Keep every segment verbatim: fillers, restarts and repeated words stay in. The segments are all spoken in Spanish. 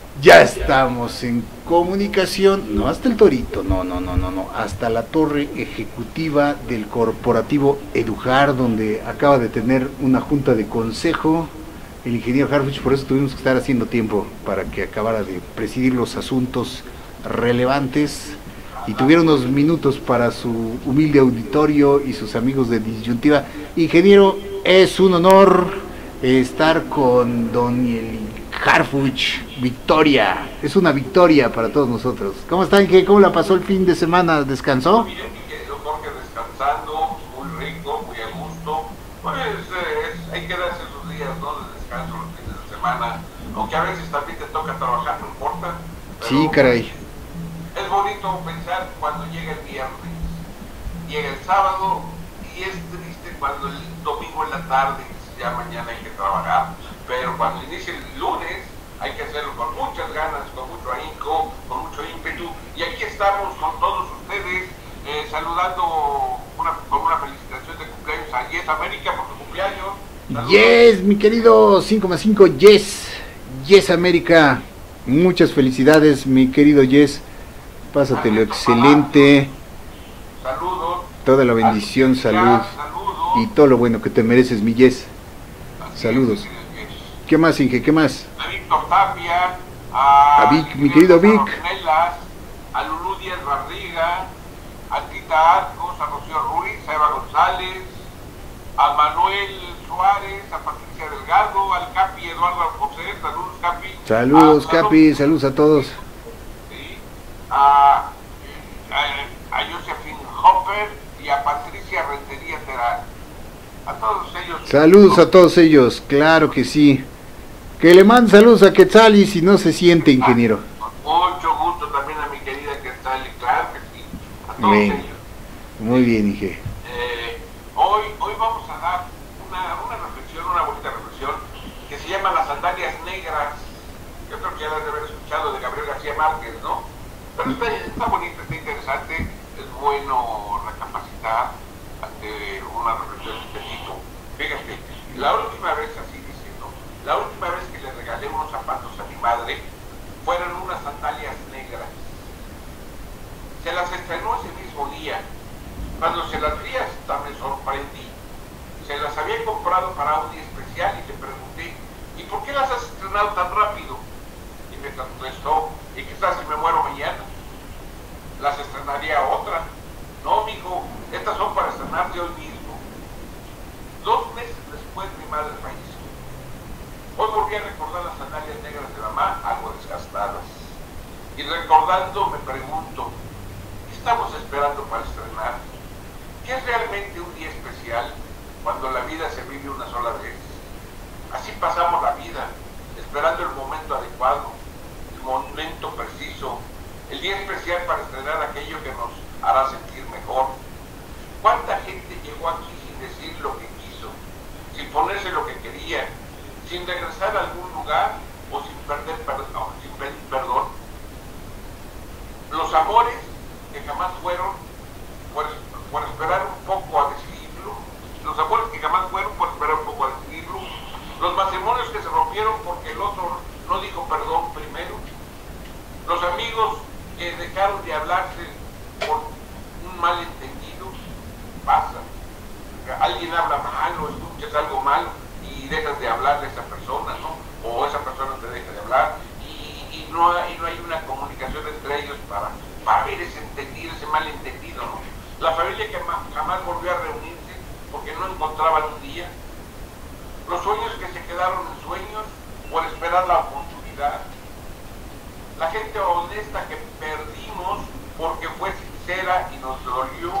Ya estamos en comunicación, no hasta el Torito, no, no, no, no, no, hasta la torre ejecutiva del corporativo Edujar, donde acaba de tener una junta de consejo el ingeniero Harfuch, por eso tuvimos que estar haciendo tiempo para que acabara de presidir los asuntos relevantes y tuviera unos minutos para su humilde auditorio y sus amigos de Disyuntiva. Ingeniero, es un honor estar con don Harfuch. Victoria, es una victoria para todos nosotros. ¿Cómo está, Inge? ¿Cómo la pasó el fin de semana? ¿Descansó? Muy bien, mi querido Jorge, descansando, muy rico, muy a gusto. Pues eh, es, hay que darse sus días, ¿no?, de descanso los fines de semana, aunque a veces también te toca trabajar, no importa. Sí, caray. Es bonito pensar cuando llega el viernes, llega el sábado y es triste cuando el domingo en la tarde, ya mañana hay que trabajar, pero cuando inicia el lunes hay que hacerlo con muchas ganas, con mucho ahínco, con mucho ímpetu, y aquí estamos con todos ustedes, eh, saludando una, con una felicitación de cumpleaños a Yes América por su cumpleaños. Saludos. Yes, mi querido cinco más cinco, Yes, Yes América, muchas felicidades, mi querido Yes, pásatelo excelente. Saludos. Toda la bendición, salud, Saludos. y todo lo bueno que te mereces, mi Yes. Saludos. ¿Qué más, Inge? ¿Qué más? A Víctor Tapia, a, a Vic, mi querido Vic, a Lulú Díaz Barriga, a Tita Arcos, a Rocío Ruiz, a Eva González, a Manuel Suárez, a Patricia Delgado, al Capi Eduardo José, saludos Capi. Saludos, a, Capi, saludos a todos. Sí, a, a, a Josephine Hopper y a Patricia Rentería Terán. A todos ellos. Saludos a todos ellos, claro que sí. Que le manden saludos a Quetzali si no se siente, ingeniero. Con mucho gusto también a mi querida Quetzali, claro que sí. A todos bien. ellos. Muy bien, Inge. Eh, hoy, hoy vamos a dar una, una reflexión, una bonita reflexión, que se llama Las Sandalias Negras. Yo creo que ya la has de haber escuchado de Gabriel García Márquez, ¿no? Pero está, está bonita, está interesante, es bueno recapacitar ante una reflexión de este tipo. Fíjate, la última vez, así diciendo, la última vez que le regalé unos zapatos a mi madre, fueron unas sandalias negras. Se las estrenó ese mismo día. Cuando se las vi hasta me sorprendí. Se las había comprado para un día especial y le pregunté, ¿y por qué las has estrenado tan rápido? Y me contestó, ¿y qué tal si me muero mañana? Las estrenaría otra. No, mijo, estas son para estrenarse hoy mismo. Dos meses después mi madre falleció. Hoy volví a recordar las sandalias negras de mamá, algo desgastadas. Y recordando me pregunto, ¿qué estamos esperando para estrenar? ¿Qué es realmente un día especial cuando la vida se vive una sola vez? Así pasamos la vida, esperando el momento adecuado, el momento preciso, el día especial para estrenar aquello que nos hará sentir mejor. ¿Cuánta gente llegó aquí sin decir lo que quiso, sin ponerse lo que quería, sin regresar a algún lugar o sin perder perdón, no, sin pedir perdón? Los amores que jamás fueron por, por esperar un poco a decidirlo, los amores que jamás fueron por esperar un poco a decidirlo, los matrimonios que se rompieron porque el otro no dijo perdón primero, los amigos que dejaron de hablarse por un malentendido. Pasa, alguien habla mal o escuchas algo malo y dejas de hablarle a esa persona, ¿no? O esa persona te deja de hablar y, y, no, hay, y no hay una comunicación entre ellos para, para ver ese entendido, ese malentendido, ¿no? La familia que jamás, jamás volvió a reunirse porque no encontraban un día, los sueños que se quedaron en sueños por esperar la oportunidad, la gente honesta que perdimos porque fue sincera y nos dolió.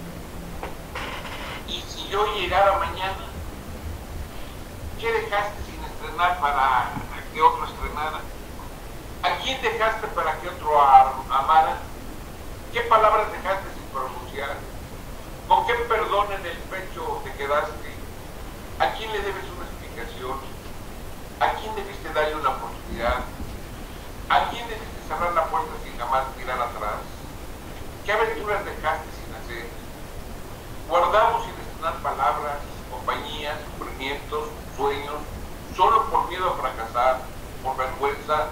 Y si yo llegara mañana, ¿qué dejaste sin estrenar para que otro estrenara? ¿A quién dejaste para que otro amara? ¿Qué palabras dejaste sin pronunciar? ¿Con qué perdón en el pecho te quedaste? ¿A quién le debes una explicación? ¿A quién debiste darle una oportunidad? ¿A quién debiste cerrar la puerta sin jamás mirar atrás? ¿Qué aventuras dejaste sin hacer? Guardamos sin estrenar palabras, compañías, sufrimientos, sueños, solo por miedo a fracasar, por vergüenza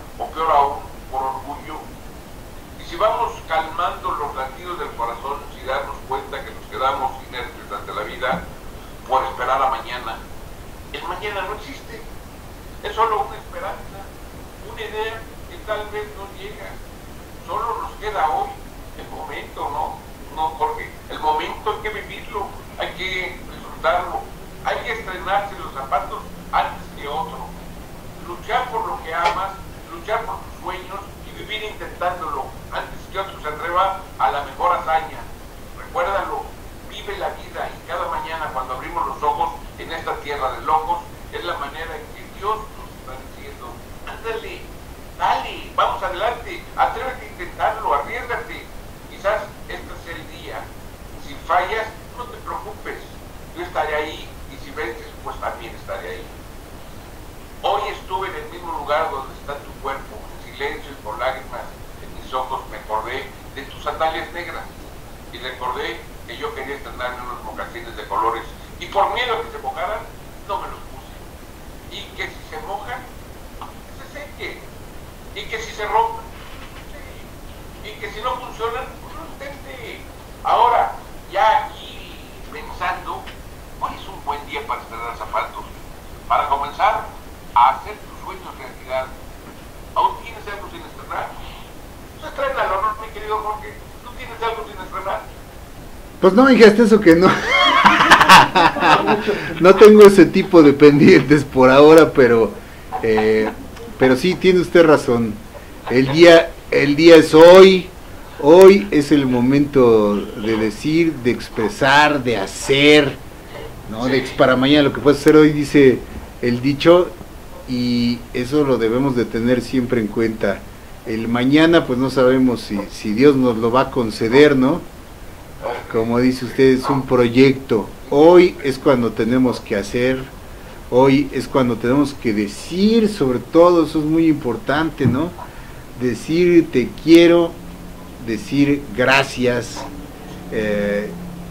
o peor aún, por orgullo. Y si vamos calmando los latidos del corazón, si darnos cuenta que nos quedamos inertes ante la vida por esperar a mañana, el mañana no existe, es solo una esperanza, una idea que tal vez no llega, solo nos queda hoy, el momento, ¿no? No, porque el momento hay que vivirlo, hay que disfrutarlo, hay que estrenarse los zapatos antes que otro, luchar por lo que amas, luchar por tus sueños y vivir intentándolo antes que otro se atreva a la mejor hazaña. Recuérdalo, vive la vida y cada mañana cuando abrimos los ojos en esta tierra de locos es la manera en que Dios nos está diciendo, ándale, dale, vamos adelante, atrévete a intentarlo, arriésgate. Quizás este es el día. Si fallas, no te preocupes, yo estaré ahí, y si vences, pues también estaré ahí. Hoy estuve en el mismo lugar donde está tu cuerpo, en silencio y con lágrimas en mis ojos me acordé de tus sandalias negras y recordé que yo quería estrenarme unos mocasines de colores y por miedo a que se mojaran, no me los puse. Y que si se mojan, que se sequen. Y que si se rompen, sí. Y que si no funcionan, pues lo intente. Ahora, ya aquí pensando, hoy es un buen día para estrenar zapatos, para comenzar a hacer tus sueños realidad. ¿Aún tienes algo sin estrenar? Pues estrénalo, ¿no, mi querido Jorge? ¿Tú tienes algo sin estrenar? Pues no, hija, hasta eso que no. No tengo ese tipo de pendientes por ahora, pero eh, pero sí, tiene usted razón. El día, el día es hoy. Hoy es el momento de decir, de expresar, de hacer, ¿no? De para mañana lo que puedes hacer hoy, dice el dicho, y eso lo debemos de tener siempre en cuenta. El mañana, pues no sabemos si, si Dios nos lo va a conceder, ¿no? Como dice usted, es un proyecto. Hoy es cuando tenemos que hacer, hoy es cuando tenemos que decir, sobre todo, eso es muy importante, ¿no? Decir te quiero, decir gracias, eh,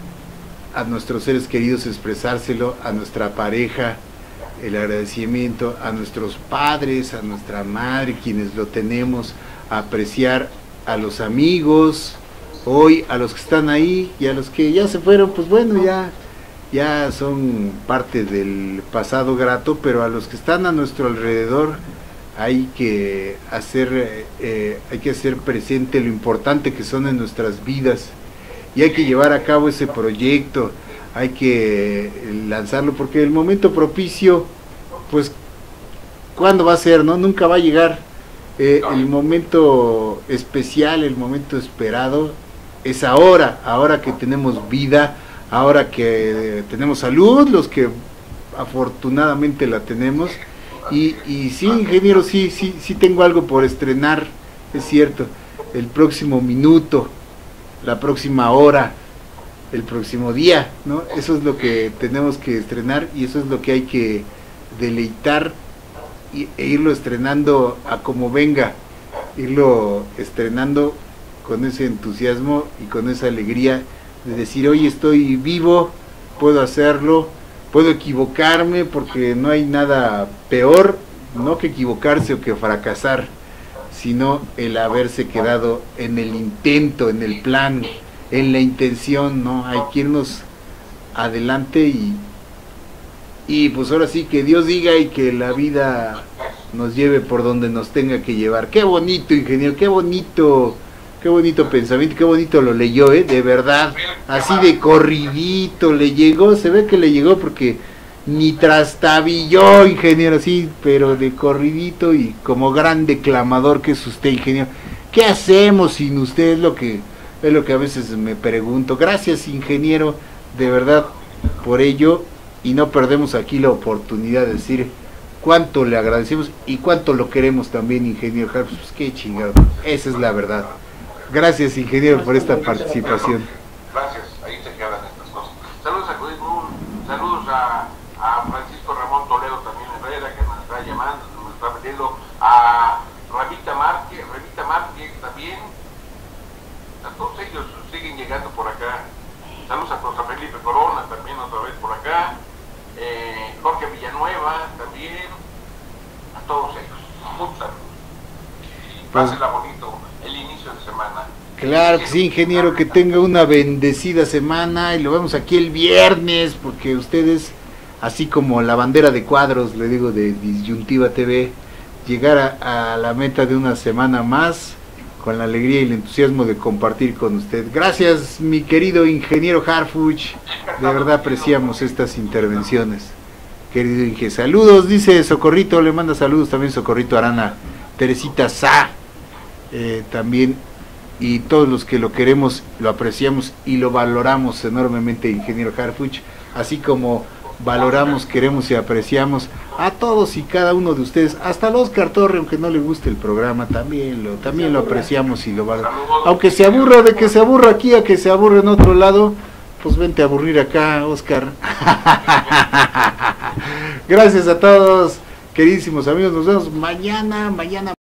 a nuestros seres queridos expresárselo, a nuestra pareja, el agradecimiento, a nuestros padres, a nuestra madre, quienes lo tenemos, a apreciar a los amigos, hoy a los que están ahí y a los que ya se fueron, pues bueno, ya, ya son parte del pasado grato, pero a los que están a nuestro alrededor hay que hacer, eh, hay que hacer presente lo importante que son en nuestras vidas y hay que llevar a cabo ese proyecto, hay que lanzarlo porque el momento propicio, pues, ¿cuándo va a ser? No, nunca va a llegar. Eh, el momento especial, el momento esperado es ahora, ahora que tenemos vida, ahora que eh, tenemos salud, los que afortunadamente la tenemos. Y, y sí, ingeniero, sí, sí, sí tengo algo por estrenar, es cierto, el próximo minuto, la próxima hora, el próximo día, ¿no? Eso es lo que tenemos que estrenar y eso es lo que hay que deleitar y, e irlo estrenando a como venga, irlo estrenando con ese entusiasmo y con esa alegría de decir, hoy estoy vivo, puedo hacerlo, puedo equivocarme porque no hay nada peor, no que equivocarse o que fracasar, sino el haberse quedado en el intento, en el plan, en la intención, ¿no? Hay que irnos adelante y, y pues ahora sí que Dios diga y que la vida nos lleve por donde nos tenga que llevar. Qué bonito, ingeniero, qué bonito, qué bonito pensamiento, qué bonito lo leyó, ¿eh? De verdad, así de corridito le llegó, se ve que le llegó porque ni trastabilló, ingeniero, sí, pero de corridito y como gran declamador que es usted, ingeniero. ¿Qué hacemos sin usted? Es lo que, es lo que a veces me pregunto. Gracias, ingeniero, de verdad, por ello, y no perdemos aquí la oportunidad de decir cuánto le agradecemos y cuánto lo queremos también, ingeniero. Pues qué chingado, esa es la verdad. Gracias, ingeniero, por esta participación. Gracias, ahí se quedan estas cosas. Saludos a Judith Moon, saludos a, a Francisco Ramón Toledo también Herrera, que nos está llamando, nos está pidiendo, a Ramita Márquez, Ramita Márquez también, a todos ellos siguen llegando por acá. Saludos a José Felipe Corona también otra vez por acá, eh, Jorge Villanueva también, a todos ellos, muchos saludos. pásela bonito el inicio de semana. Claro que sí, ingeniero, que tenga una bendecida semana y lo vemos aquí el viernes, porque ustedes, así como la bandera de cuadros, le digo, de Disyuntiva T V, llegar a, a la meta de una semana más con la alegría y el entusiasmo de compartir con usted. Gracias, mi querido ingeniero Harfuch, de verdad apreciamos estas intervenciones. Querido Inge, saludos, dice Socorrito, le manda saludos también Socorrito Arana, Teresita Sa, eh, también, y todos los que lo queremos, lo apreciamos y lo valoramos enormemente, ingeniero Harfuch, así como valoramos, queremos y apreciamos a todos y cada uno de ustedes, hasta el Oscar Torre, aunque no le guste el programa, también lo, también lo apreciamos y lo valoramos, aunque se aburra de que se aburra aquí a que se aburra en otro lado, pues vente a aburrir acá, Oscar. Gracias a todos, queridísimos amigos, nos vemos mañana, mañana.